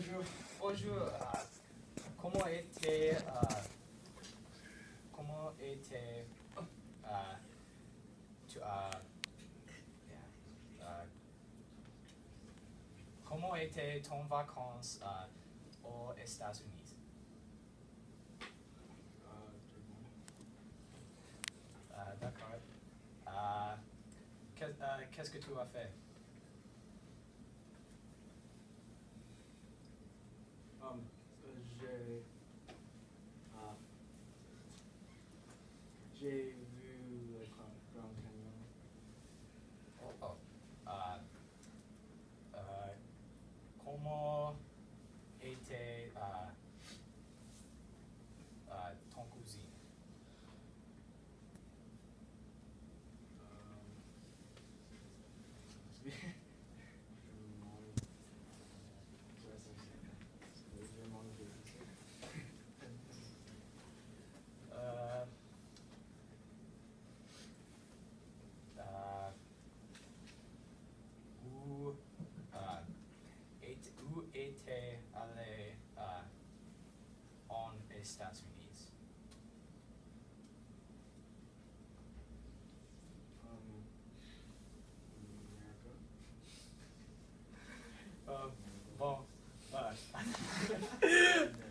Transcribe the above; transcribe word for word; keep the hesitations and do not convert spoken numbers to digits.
bonjour. Bonjour. Uh, comment était uh, comment était uh, tu, uh, yeah, uh, comment était ton vacances uh, aux États-Unis? Uh, D'accord. Uh, Qu'est-ce que tu as fait? Um, j'ai uh, j'ai vu le Grand, Grand Canyon. Oh, oh. Uh, uh, comment était uh, uh, ton cousine? Um, Uh, uh, où, uh, est, où était allé uh, en États-Unis?